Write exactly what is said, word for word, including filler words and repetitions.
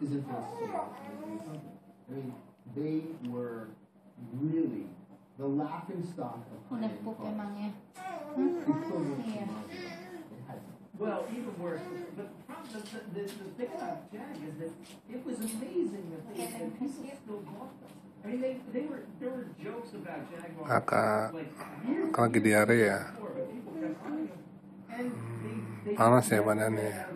isn't for sale. I mean, they were really the laughing stock of high-end cars. Iya. Well, even worse, but the, problem, the, the, the thing about Jag is that it was amazing that, they, that people still bought them. I mean, they, they were, there were jokes about Jaguar Kakak, like years kakak lagi diare ya. before, but people kept buying them. And they, they Panas ya badannya.